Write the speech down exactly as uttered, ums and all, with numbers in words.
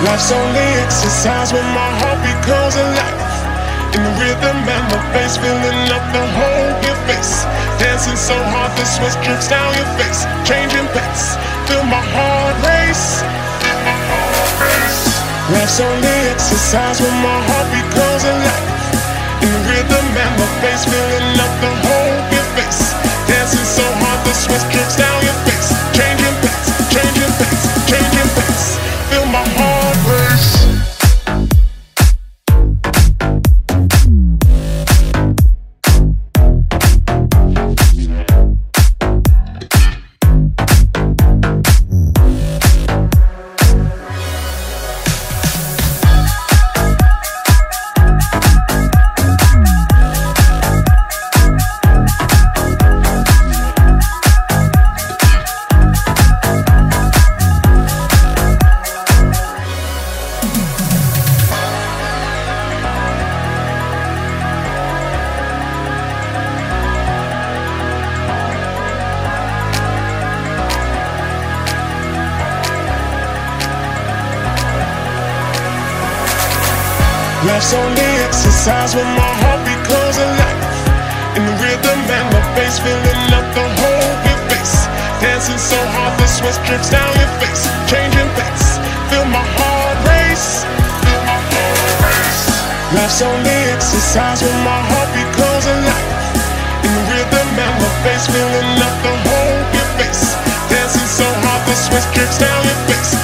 Life's only exercise when my heart becomes alive. In the rhythm and the bass, filling up the whole your face. Dancing so hard the sweat drips down your face. Changing pace, feel my heart race. Life's only exercise when my heart becomes alive. In the rhythm and the bass, filling up the whole your face. Dancing so hard the sweat drips down your face. Changing pace, changing pace, changing pace. Feel my heart race. Life's only exercise when my heart becomes alive. In the rhythm and the bass, filling up the whole your face. Dancing so hard the sweat drips down your face. Changing pace, feel my heart race. Feel my heart race. Life's only exercise when my heart becomes alive. In the rhythm and the bass, filling up the whole your face. Dancing so hard the sweat drips down your face.